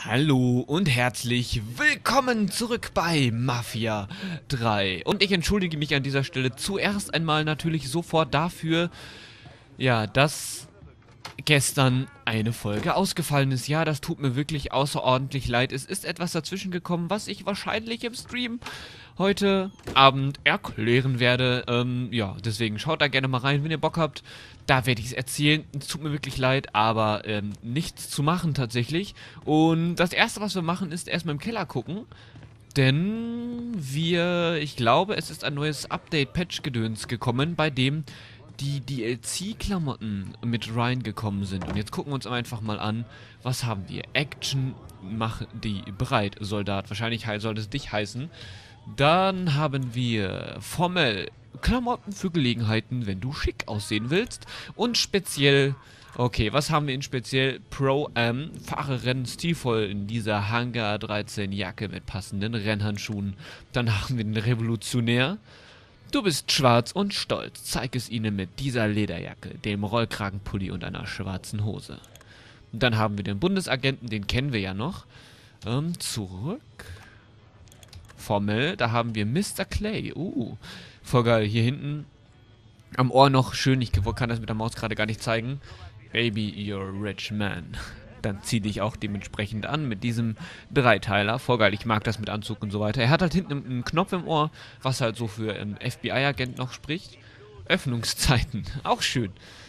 Hallo und herzlich willkommen zurück bei Mafia 3. Und ich entschuldige mich an dieser Stelle zuerst einmal natürlich sofort dafür, ja, dass gestern eine Folge ausgefallen ist. Ja, das tut mir wirklich außerordentlich leid. Es ist etwas dazwischen gekommen, was ich wahrscheinlich im Stream heute Abend erklären werde. Ja, deswegen schaut da gerne mal rein, wenn ihr Bock habt. Da werde ich es erzählen. Es tut mir wirklich leid, aber nichts zu machen tatsächlich. Und das erste, was wir machen, ist erstmal im Keller gucken. Denn ich glaube, es ist ein neues Update-Patch-Gedöns gekommen, bei dem die DLC-Klamotten mit reingekommen sind. Und jetzt gucken wir uns einfach mal an, was haben wir? Action, mach die bereit, Soldat. Wahrscheinlich sollte es dich heißen. Dann haben wir formell Klamotten für Gelegenheiten, wenn du schick aussehen willst. Und speziell, okay, was haben wir in speziell? Pro-Am, fahre Rennen stilvoll in dieser Hangar 13 Jacke mit passenden Rennhandschuhen. Dann haben wir den Revolutionär. Du bist schwarz und stolz. Zeig es ihnen mit dieser Lederjacke, dem Rollkragenpulli und einer schwarzen Hose. Und dann haben wir den Bundesagenten, den kennen wir ja noch. Zurück. Formell, da haben wir Mr. Clay. Voll geil. Hier hinten am Ohr noch schön. Ich kann das mit der Maus gerade gar nicht zeigen. Baby, you're a rich man. Dann zieh dich auch dementsprechend an mit diesem Dreiteiler. Voll geil, ich mag das mit Anzug und so weiter. Er hat halt hinten einen Knopf im Ohr, was halt so für FBI-Agent noch spricht. Öffnungszeiten, auch schön.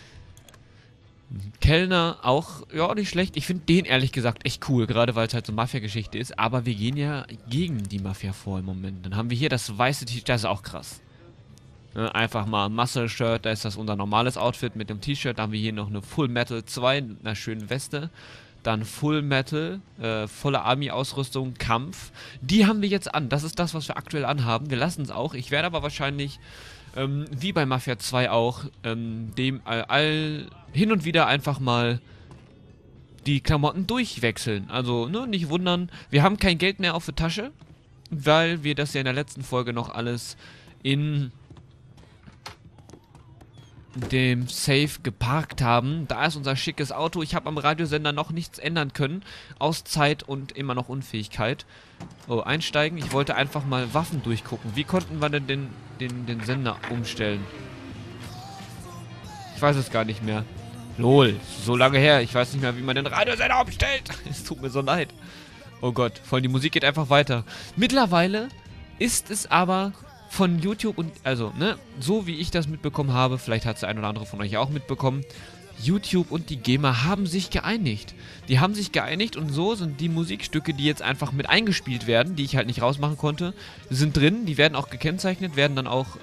Kellner, auch, ja, nicht schlecht. Ich finde den ehrlich gesagt echt cool, gerade weil es halt so Mafia-Geschichte ist. Aber wir gehen ja gegen die Mafia vor im Moment. Dann haben wir hier das weiße T-Shirt, das ist auch krass. Einfach mal Muscle-Shirt, da ist das unser normales Outfit mit dem T-Shirt. Da haben wir hier noch eine Full Metal 2 mit einer schönen Weste. Dann Full Metal, volle Army-Ausrüstung, Kampf. Die haben wir jetzt an. Das ist das, was wir aktuell anhaben. Wir lassen es auch. Ich werde aber wahrscheinlich, wie bei Mafia 2 auch, hin und wieder einfach mal die Klamotten durchwechseln. Also, ne, nicht wundern. Wir haben kein Geld mehr auf der Tasche, weil wir das ja in der letzten Folge noch alles in dem Safe geparkt haben. Da ist unser schickes Auto. Ich habe am Radiosender noch nichts ändern können. Aus Zeit und immer noch Unfähigkeit. Oh, einsteigen. Ich wollte einfach mal Waffen durchgucken. Wie konnten wir denn den Sender umstellen? Ich weiß es gar nicht mehr. Lol, so lange her. Ich weiß nicht mehr, wie man den Radiosender umstellt. Es tut mir so leid. Oh Gott, voll die Musik geht einfach weiter. Mittlerweile ist es aber von YouTube und, also, ne, so wie ich das mitbekommen habe, vielleicht hat es der ein oder andere von euch auch mitbekommen, YouTube und die GEMA haben sich geeinigt. Die haben sich geeinigt und so sind die Musikstücke, die jetzt einfach mit eingespielt werden, die ich halt nicht rausmachen konnte, sind drin, die werden auch gekennzeichnet, werden dann auch,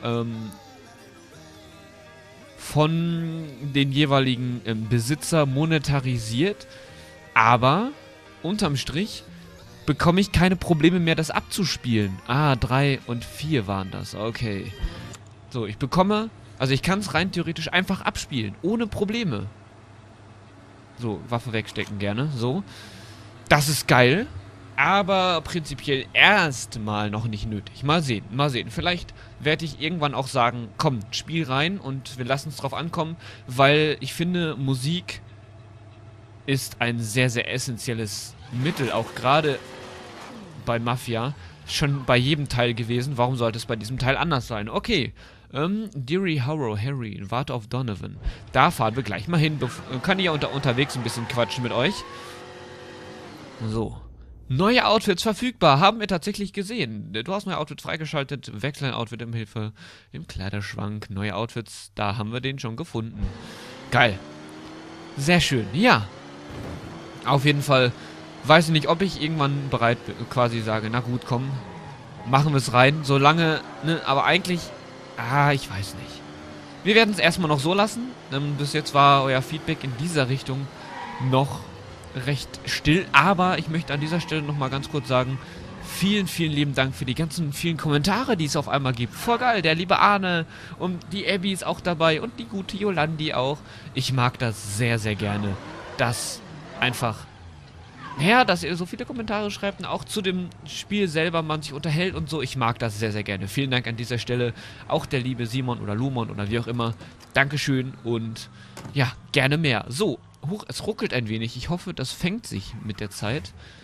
von den jeweiligen Besitzer monetarisiert, aber unterm Strich bekomme ich keine Probleme mehr, das abzuspielen. 3 und 4 waren das. Okay. So, ich bekomme, also ich kann es rein theoretisch einfach abspielen. Ohne Probleme. So, Waffe wegstecken gerne. So. Das ist geil. Aber prinzipiell erstmal noch nicht nötig. Mal sehen, mal sehen. Vielleicht werde ich irgendwann auch sagen, komm, Spiel rein und wir lassen es drauf ankommen, weil ich finde, Musik ist ein sehr, sehr essentielles Mittel, auch gerade bei Mafia, schon bei jedem Teil gewesen. Warum sollte es bei diesem Teil anders sein? Okay, Deary Horror Harry, warte auf Donovan. Da fahren wir gleich mal hin. Kann ich ja unterwegs ein bisschen quatschen mit euch. So. Neue Outfits verfügbar, haben wir tatsächlich gesehen. Du hast neue Outfits freigeschaltet, wechsel ein Outfit im Kleiderschrank. Neue Outfits, da haben wir den schon gefunden. Geil. Sehr schön, ja. Auf jeden Fall, weiß ich nicht, ob ich irgendwann bereit bin, quasi sage, na gut, komm, machen wir es rein. Solange, ne, aber eigentlich, ich weiß nicht. Wir werden es erstmal noch so lassen. Bis jetzt war euer Feedback in dieser Richtung noch recht still. Aber ich möchte an dieser Stelle nochmal ganz kurz sagen, vielen, vielen lieben Dank für die ganzen vielen Kommentare, die es auf einmal gibt. Voll geil, der liebe Arne und die Abby ist auch dabei und die gute Jolandi auch. Ich mag das sehr, sehr gerne. Das einfach, ja, dass ihr so viele Kommentare schreibt und auch zu dem Spiel selber man sich unterhält und so. Ich mag das sehr, sehr gerne. Vielen Dank an dieser Stelle. Auch der liebe Simon oder Lumon oder wie auch immer. Dankeschön und ja, gerne mehr. So, es ruckelt ein wenig. Ich hoffe, das fängt sich mit der Zeit.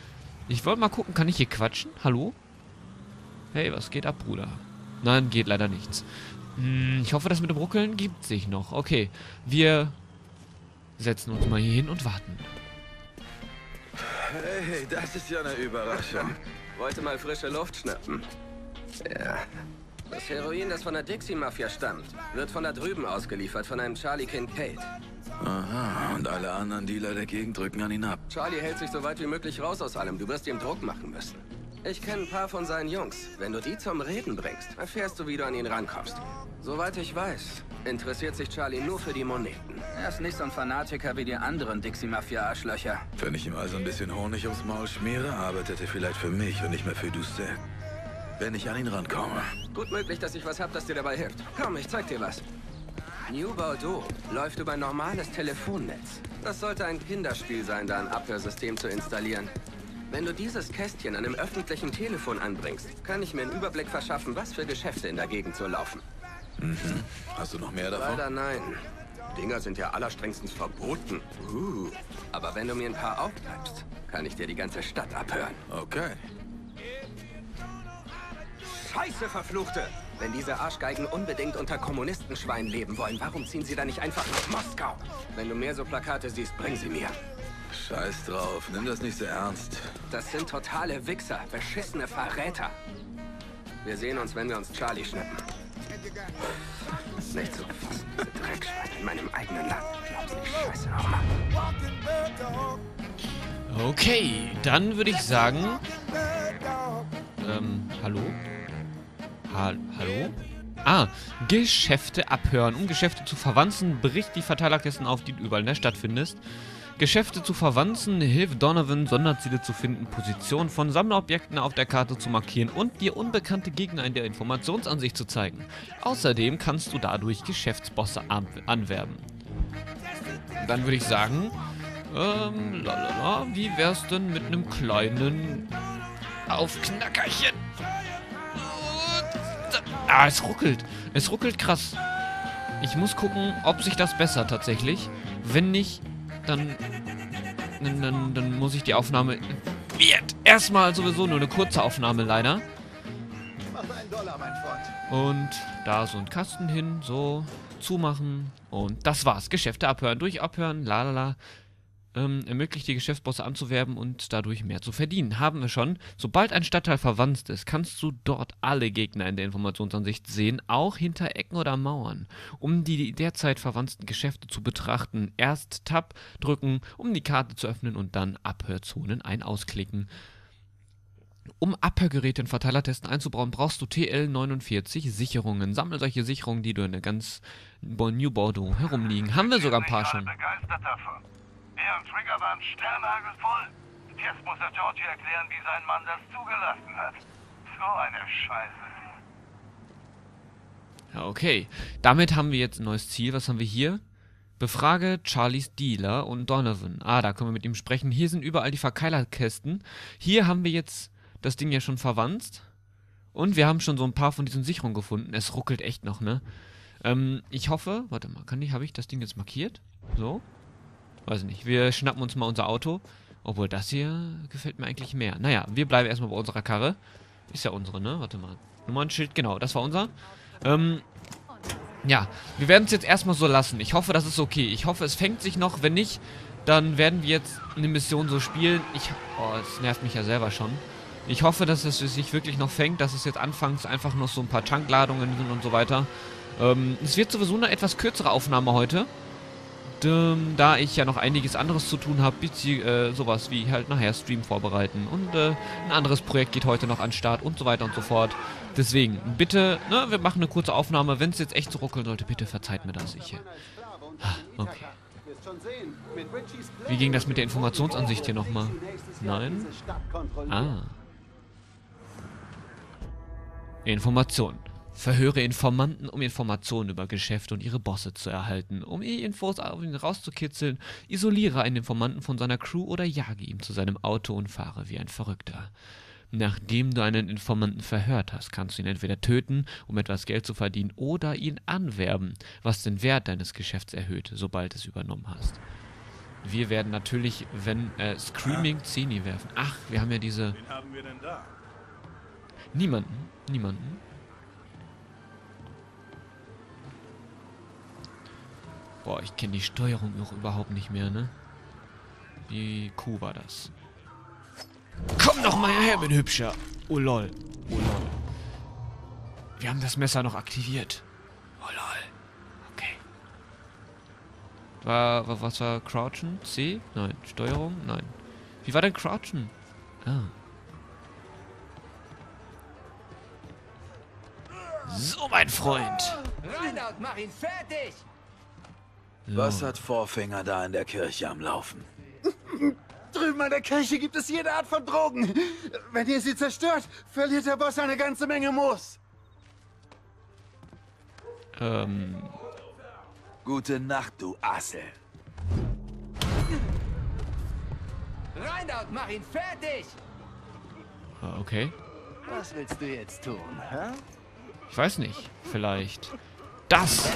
Ich wollte mal gucken, kann ich hier quatschen? Hallo? Hey, was geht ab, Bruder? Nein, geht leider nichts. Ich hoffe, das mit dem Ruckeln gibt sich noch. Okay, wir setzen uns mal hier hin und warten. Hey, das ist ja eine Überraschung. Wollte mal frische Luft schnappen. Ja. Das Heroin, das von der Dixie-Mafia stammt, wird von da drüben ausgeliefert, von einem Charlie Kincaid. Aha, und alle anderen Dealer der Gegend drücken an ihn ab. Charlie hält sich so weit wie möglich raus aus allem. Du wirst ihm Druck machen müssen. Ich kenne ein paar von seinen Jungs. Wenn du die zum Reden bringst, erfährst du, wie du an ihn rankommst. Soweit ich weiß, interessiert sich Charlie nur für die Moneten. Er ist nicht so ein Fanatiker wie die anderen Dixie-Mafia-Arschlöcher. Wenn ich ihm also ein bisschen Honig ums Maul schmiere, arbeitet er vielleicht für mich und nicht mehr für Doucet. Wenn ich an ihn rankomme. Gut möglich, dass ich was hab, das dir dabei hilft. Komm, ich zeig dir was. New Bordeaux läuft über ein normales Telefonnetz. Das sollte ein Kinderspiel sein, da ein Abhörsystem zu installieren. Wenn du dieses Kästchen an einem öffentlichen Telefon anbringst, kann ich mir einen Überblick verschaffen, was für Geschäfte in der Gegend so laufen. Mhm. Hast du noch mehr davon? Leider nein. Dinger sind ja allerstrengstens verboten. Aber wenn du mir ein paar aufbleibst, kann ich dir die ganze Stadt abhören. Okay. Scheiße, Verfluchte! Wenn diese Arschgeigen unbedingt unter Kommunistenschweinen leben wollen, warum ziehen sie dann nicht einfach nach Moskau? Wenn du mehr so Plakate siehst, bring sie mir. Scheiß drauf, nimm das nicht so ernst. Das sind totale Wichser, beschissene Verräter. Wir sehen uns, wenn wir uns Charlie schnappen. Nicht zu fassen, diese Dreckschweine in meinem eigenen Land. Glaubst nicht, Scheiße nochmal. Okay, dann würde ich sagen... hallo? Hallo? Ah, Geschäfte abhören. Um Geschäfte zu verwanzen, bricht die Verteilerkästen auf, die du überall in der Stadt findest. Geschäfte zu verwanzen, hilft Donovan, Sonderziele zu finden, Positionen von Sammlerobjekten auf der Karte zu markieren und dir unbekannte Gegner in der Informationsansicht zu zeigen. Außerdem kannst du dadurch Geschäftsbosse anwerben. Dann würde ich sagen, wie wär's denn mit einem kleinen Aufknackerchen? Ah, es ruckelt. Es ruckelt krass. Ich muss gucken, ob sich das bessert tatsächlich. Wenn nicht, dann muss ich die Aufnahme... Wird erstmal sowieso nur eine kurze Aufnahme leider. Und da so ein Kasten hin, so zumachen. Und das war's. Geschäfte abhören, durch abhören, lalala. Ermöglicht die Geschäftsbosse anzuwerben und dadurch mehr zu verdienen. Haben wir schon. Sobald ein Stadtteil verwandt ist, kannst du dort alle Gegner in der Informationsansicht sehen, auch hinter Ecken oder Mauern. Um die derzeit verwandten Geschäfte zu betrachten, erst Tab drücken, um die Karte zu öffnen und dann Abhörzonen ausklicken. Um Abhörgeräte in Verteilertesten einzubauen, brauchst du TL49 Sicherungen. Sammle solche Sicherungen, die du in der ganz New Bordeaux herumliegen. Haben wir sogar ein paar schon. Begeistert davon. Er und Trigger waren sternhagelvoll. Jetzt muss er Georgie erklären, wie sein Mann das zugelassen hat. So eine Scheiße. Ja, okay. Damit haben wir jetzt ein neues Ziel. Was haben wir hier? Befrage Charlies Dealer und Donovan. Ah, da können wir mit ihm sprechen. Hier sind überall die Verkeilerkästen. Hier haben wir jetzt das Ding ja schon verwandt. Und wir haben schon so ein paar von diesen Sicherungen gefunden. Es ruckelt echt noch, ne? Ich hoffe... Warte mal, habe ich das Ding jetzt markiert? So? Weiß nicht. Wir schnappen uns mal unser Auto. Obwohl, das hier gefällt mir eigentlich mehr. Naja, wir bleiben erstmal bei unserer Karre. Ist ja unsere, ne? Warte mal. Nummernschild, genau, das war unser. Ja, wir werden es jetzt erstmal so lassen. Ich hoffe, das ist okay. Ich hoffe, es fängt sich noch. Wenn nicht, dann werden wir jetzt eine Mission so spielen. Oh, das nervt mich ja selber schon. Ich hoffe, dass es sich wirklich noch fängt, dass es jetzt anfangs einfach noch so ein paar Tankladungen sind und so weiter. Es wird sowieso eine etwas kürzere Aufnahme heute. Da ich ja noch einiges anderes zu tun habe, sowas wie halt nachher Stream vorbereiten und ein anderes Projekt geht heute noch an den Start und so weiter und so fort. Deswegen, bitte, ne, wir machen eine kurze Aufnahme. Wenn es jetzt echt so ruckeln sollte, bitte verzeiht mir das. Okay. Wie ging das mit der Informationsansicht hier nochmal? Nein? Ah. Information. Verhöre Informanten, um Informationen über Geschäfte und ihre Bosse zu erhalten. Um Infos auf ihn rauszukitzeln, isoliere einen Informanten von seiner Crew oder jage ihn zu seinem Auto und fahre wie ein Verrückter. Nachdem du einen Informanten verhört hast, kannst du ihn entweder töten, um etwas Geld zu verdienen, oder ihn anwerben, was den Wert deines Geschäfts erhöht, sobald es übernommen hast. Wir werden natürlich, wenn Screaming Zeni werfen. Ach, wir haben ja diese... Wen haben wir denn da? Niemanden. Niemanden. Boah, ich kenne die Steuerung auch überhaupt nicht mehr, ne? Wie cool war das? Komm doch mal her, mein Hübscher. Oh lol. Oh lol. Wir haben das Messer noch aktiviert. Oh lol. Okay. Was war Crouchen? C? Nein. Steuerung? Nein. Wie war denn Crouchen? Ah. So, mein Freund. Reinhard, mach ihn fertig! Was hat Vorfinger da in der Kirche am Laufen? Drüben an der Kirche gibt es jede Art von Drogen. Wenn ihr sie zerstört, verliert der Boss eine ganze Menge Moos. Gute Nacht, du Assel. Reinhard, mach ihn fertig! Okay. Was willst du jetzt tun, hä? Ich weiß nicht. Vielleicht. Das!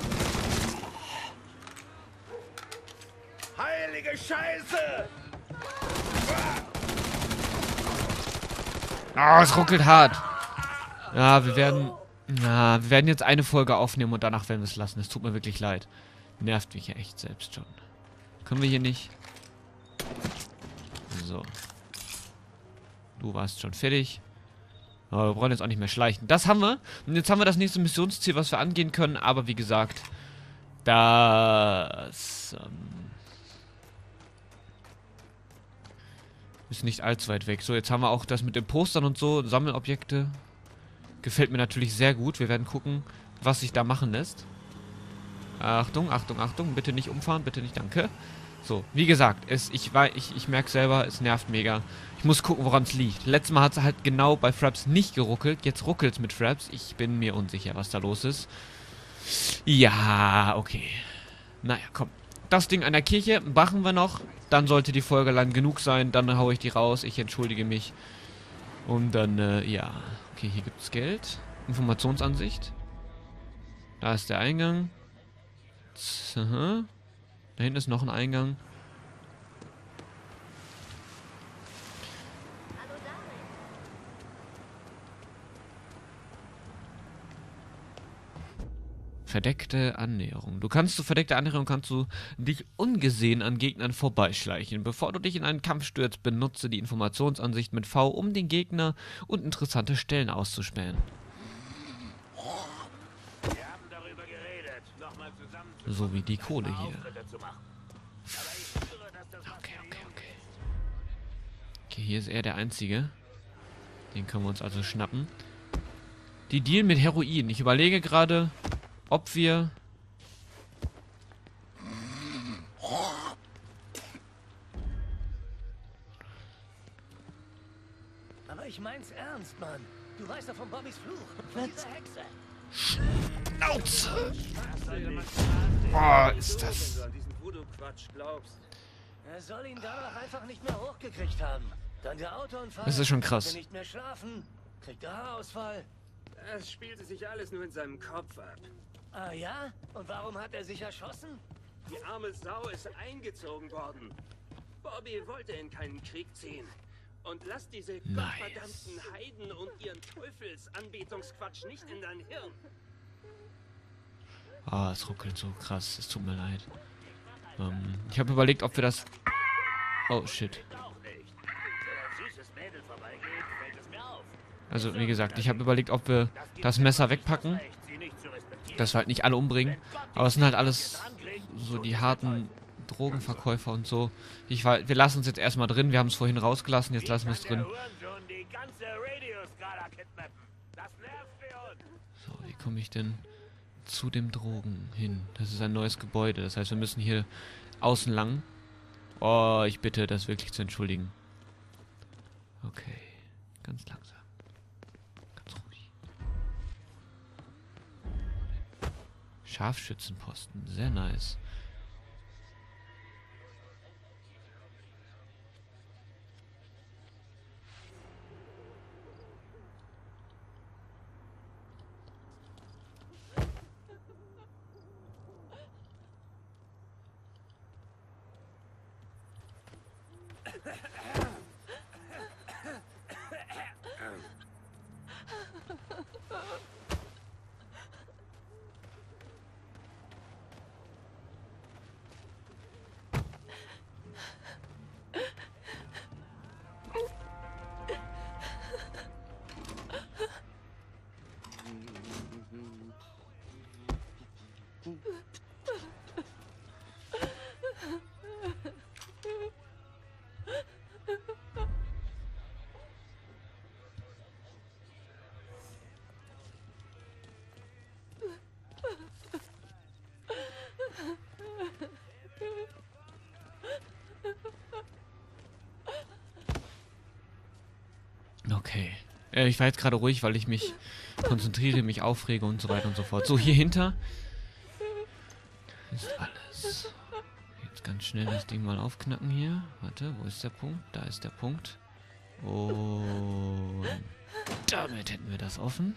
Heilige Scheiße! Ah, es ruckelt hart. Ja, wir werden jetzt eine Folge aufnehmen und danach werden wir es lassen. Es tut mir wirklich leid. Nervt mich ja echt selbst schon. Können wir hier nicht? So. Du warst schon fertig. Aber wir brauchen jetzt auch nicht mehr schleichen. Das haben wir. Und jetzt haben wir das nächste Missionsziel, was wir angehen können. Aber wie gesagt, das ist nicht allzu weit weg. So, jetzt haben wir auch das mit den Postern und so. Sammelobjekte. Gefällt mir natürlich sehr gut. Wir werden gucken, was sich da machen lässt. Achtung, Achtung, Achtung. Bitte nicht umfahren. Bitte nicht, danke. So, wie gesagt, ich merke selber, es nervt mega. Ich muss gucken, woran es liegt. Letztes Mal hat es halt genau bei Fraps nicht geruckelt. Jetzt ruckelt es mit Fraps. Ich bin mir unsicher, was da los ist. Ja, okay. Naja, komm. Das Ding an der Kirche machen wir noch. Dann sollte die Folge lang genug sein. Dann haue ich die raus. Ich entschuldige mich. Und dann, ja. Okay, hier gibt es Geld. Informationsansicht. Da ist der Eingang. Aha. Da hinten ist noch ein Eingang. Verdeckte Annäherung. Verdeckte Annäherung kannst du dich ungesehen an Gegnern vorbeischleichen. Bevor du dich in einen Kampf stürzt, benutze die Informationsansicht mit V, um den Gegner und interessante Stellen auszuspähen. So wie die Kohle hier. Okay. Okay, hier ist er der Einzige. Den können wir uns also schnappen. Die dealen mit Heroin. Ich überlege gerade, ob wir... Aber ich mein's ernst, Mann. Du weißt doch von Bobbys Fluch. Von dieser Hexe. Schnauze! Boah, ist das... Er soll ihn danach einfach nicht mehr hochgekriegt haben. Dann der Autounfall. Das ist schon krass. Kann nicht mehr schlafen. Kriegt Haarausfall. Es spielte sich alles nur in seinem Kopf ab. Ah ja? Und warum hat er sich erschossen? Die arme Sau ist eingezogen worden. Bobby wollte in keinen Krieg ziehen. Und lass diese gottverdammten Heiden und ihren Teufelsanbetungsquatsch nicht in dein Hirn. Ah, es ruckelt so krass. Es tut mir leid. Ich habe überlegt, ob wir das... Oh, shit. Also, wie gesagt, ich habe überlegt, ob wir das Messer wegpacken. Dass wir halt nicht alle umbringen. Aber es sind halt alles so die harten Drogenverkäufer und so. Wir lassen es jetzt erstmal drin. Wir haben es vorhin rausgelassen, jetzt lassen wir es drin. So, wie komme ich denn zu dem Drogen hin? Das ist ein neues Gebäude. Das heißt, wir müssen hier außen lang. Oh, ich bitte, das wirklich zu entschuldigen. Okay, ganz langsam. Ganz ruhig. Scharfschützenposten, sehr nice. Okay. Ich war jetzt gerade ruhig, weil ich mich konzentriere, mich aufrege und so weiter und so fort. So, hier hinter ist alles. Jetzt ganz schnell das Ding mal aufknacken hier. Warte, wo ist der Punkt? Da ist der Punkt. Und damit hätten wir das offen.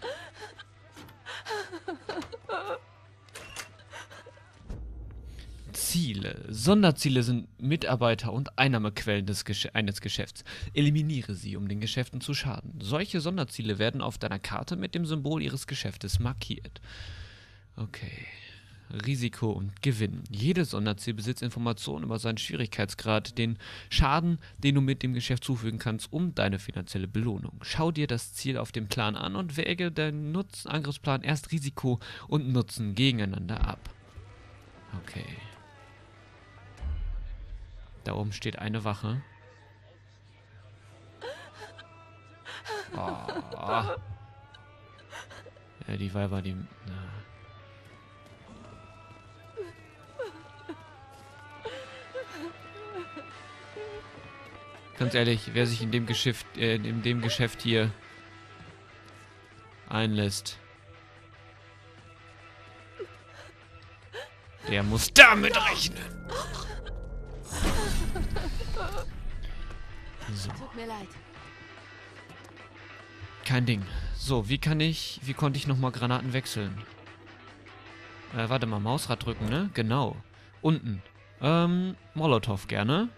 Ziele. Sonderziele sind Mitarbeiter und Einnahmequellen eines Geschäfts. Eliminiere sie, um den Geschäften zu schaden. Solche Sonderziele werden auf deiner Karte mit dem Symbol ihres Geschäftes markiert. Okay. Risiko und Gewinn. Jedes Sonderziel besitzt Informationen über seinen Schwierigkeitsgrad, den Schaden, den du mit dem Geschäft zufügen kannst, um deine finanzielle Belohnung. Schau dir das Ziel auf dem Plan an und wäge deinen Angriffsplan erst Risiko und Nutzen gegeneinander ab. Okay. Da oben steht eine Wache. Oh. Ja, die Weiber, die... Na. Ganz ehrlich, wer sich in dem Geschäft hier einlässt, der muss damit rechnen. So. Tut mir leid. Kein Ding. So, wie konnte ich nochmal Granaten wechseln? Warte mal, Mausrad drücken, ne? Genau. Unten. Molotow gerne.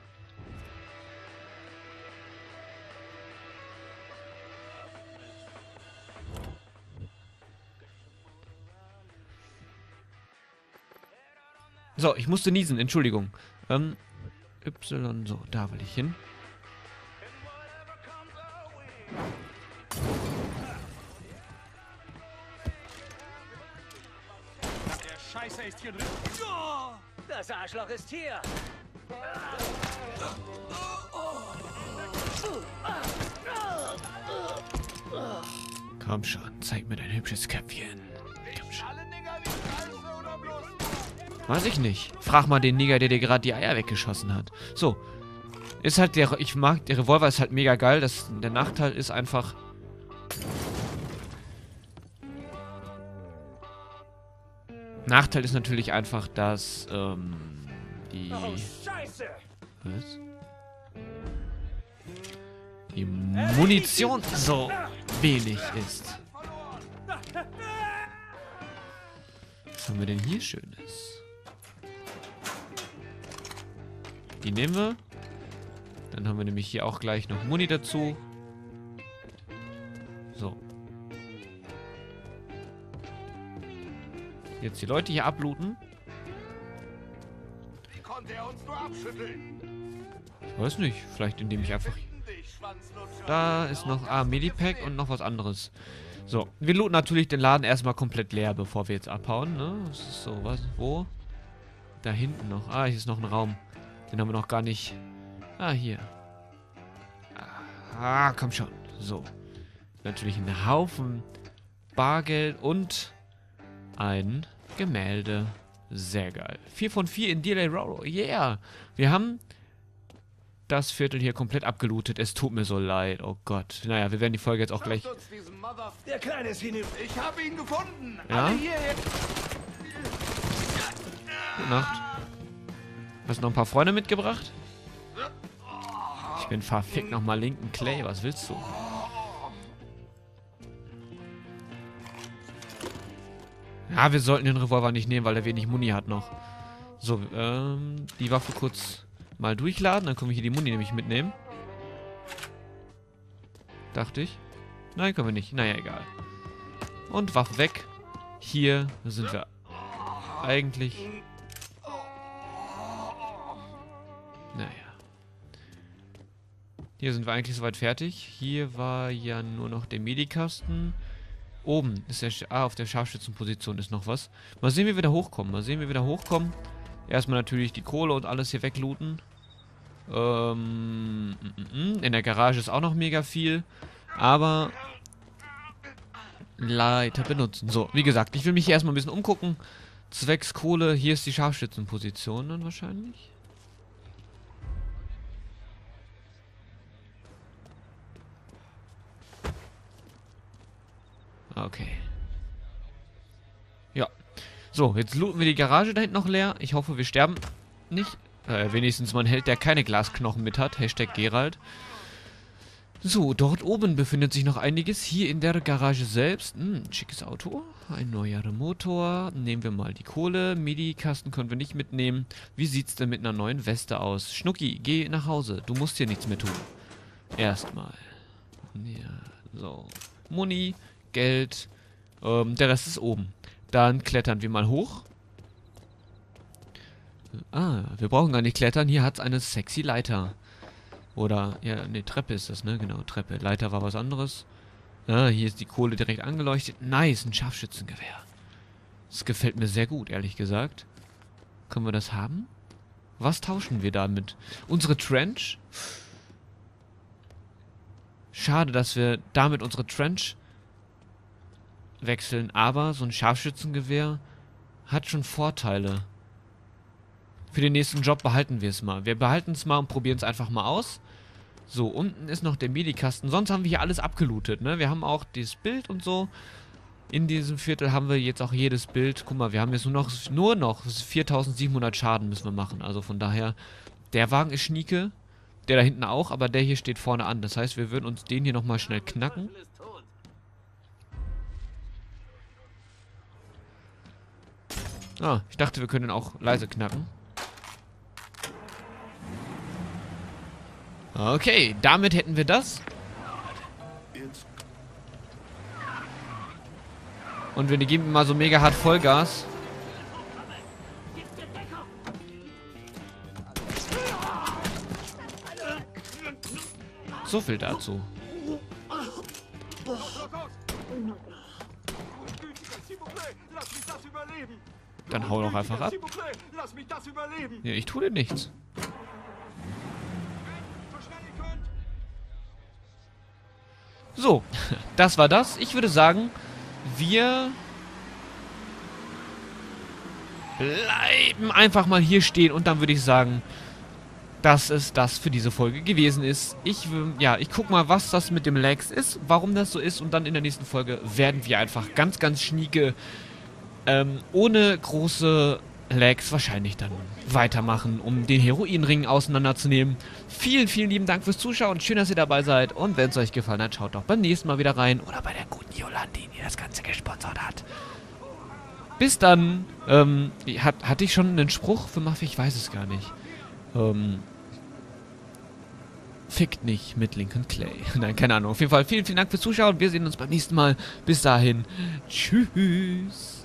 So, ich musste niesen, Entschuldigung. Y, so, da will ich hin. Der Scheiße ist hier drin. Das Arschloch ist hier. Komm schon, zeig mir dein hübsches Köpfchen. Komm schon. Weiß ich nicht. Frag mal den Nigger, der dir gerade die Eier weggeschossen hat. So. Ist halt der Revolver ist halt mega geil. Der Nachteil ist einfach... Nachteil ist natürlich einfach, dass, die... Oh, Scheiße! Was? Die Munition so wenig ist. Was haben wir denn hier Schönes? Die nehmen wir. Dann haben wir nämlich hier auch gleich noch Muni dazu. So. Jetzt die Leute hier ablooten. Wie konnte er uns nur abschütteln? Ich weiß nicht. Vielleicht indem ich einfach... Da ist noch... Medipack und noch was anderes. So. Wir looten natürlich den Laden erstmal komplett leer, bevor wir jetzt abhauen, ne? Das ist so, was? Wo? Da hinten noch. Hier ist noch ein Raum. Den haben wir noch gar nicht... hier. Komm schon. So. Natürlich ein Haufen Bargeld und ein Gemälde. Sehr geil. 4 von 4 in Delay Roro. Yeah. Wir haben das Viertel hier komplett abgelootet. Es tut mir so leid. Oh Gott. Naja, wir werden die Folge jetzt auch gleich... Der Kleine ist hinüber. Ich habe ihn gefunden. Ja? Alle hierher. Gute Nacht. Hast du noch ein paar Freunde mitgebracht? Ich bin verfickt nochmal Lincoln Clay. Was willst du? Ja, wir sollten den Revolver nicht nehmen, weil er wenig Muni hat noch. So, die Waffe kurz mal durchladen. Dann können wir hier die Muni nämlich mitnehmen. Dachte ich. Nein, können wir nicht. Naja, egal. Und Waffe weg. Hier sind wir eigentlich... Naja. Hier sind wir eigentlich soweit fertig. Hier war ja nur noch der Medikasten. Oben ist der... auf der Scharfschützenposition ist noch was. Mal sehen, wie wir da hochkommen. Erstmal natürlich die Kohle und alles hier weglooten. In der Garage ist auch noch mega viel. Aber... Leiter benutzen. So, wie gesagt, ich will mich hier erstmal ein bisschen umgucken. Zwecks Kohle. Hier ist die Scharfschützenposition dann wahrscheinlich. Okay. Ja. So, jetzt looten wir die Garage da hinten noch leer. Ich hoffe, wir sterben nicht. Wenigstens mal ein Held, der keine Glasknochen mit hat. Hashtag Geralt. So, dort oben befindet sich noch einiges. Hier in der Garage selbst. Schickes Auto. Ein neuer Motor. Nehmen wir mal die Kohle. MIDI-Kasten können wir nicht mitnehmen. Wie sieht's denn mit einer neuen Weste aus? Schnucki, geh nach Hause. Du musst hier nichts mehr tun. Erstmal. Ja, so. Muni, Geld. Der Rest ist oben. Dann klettern wir mal hoch. Ah, wir brauchen gar nicht klettern. Hier hat's eine sexy Leiter. Oder, ja, ne, Treppe ist das, ne? Genau, Treppe. Leiter war was anderes. Ah, hier ist die Kohle direkt angeleuchtet. Nice, ein Scharfschützengewehr. Das gefällt mir sehr gut, ehrlich gesagt. Können wir das haben? Was tauschen wir damit? Unsere Trench? Schade, dass wir damit unsere Trench wechseln. Aber so ein Scharfschützengewehr hat schon Vorteile. Für den nächsten Job behalten wir es mal. Wir behalten es mal und probieren es einfach mal aus. So, unten ist noch der MIDI-Kasten. Sonst haben wir hier alles abgelootet, ne? Wir haben auch dieses Bild und so. In diesem Viertel haben wir jetzt auch jedes Bild. Guck mal, wir haben jetzt nur noch 4700 Schaden müssen wir machen. Also von daher, der Wagen ist schnieke. Der da hinten auch, aber der hier steht vorne an. Das heißt, wir würden uns den hier nochmal schnell knacken. Ah, ich dachte, wir können ihn auch leise knacken. Okay, damit hätten wir das. Und wir geben mal so mega hart Vollgas. So viel dazu. Dann hau doch einfach ab. Ja, ich tue dir nichts. So, das war das. Ich würde sagen, wir bleiben einfach mal hier stehen und dann würde ich sagen, dass es das für diese Folge gewesen ist. Ich guck mal, was das mit dem Lags ist, warum das so ist und dann in der nächsten Folge werden wir einfach ganz, ganz schnieke, ohne große Lags wahrscheinlich dann weitermachen, um den Heroinring auseinanderzunehmen. Vielen, vielen lieben Dank fürs Zuschauen. Schön, dass ihr dabei seid. Und wenn es euch gefallen hat, schaut doch beim nächsten Mal wieder rein. Oder bei der guten Jolandi, die das Ganze gesponsert hat. Bis dann. Hatte ich schon einen Spruch für Mafia? Ich weiß es gar nicht. Fickt nicht mit Lincoln Clay. Nein, keine Ahnung. Auf jeden Fall vielen, vielen Dank fürs Zuschauen. Wir sehen uns beim nächsten Mal. Bis dahin. Tschüss.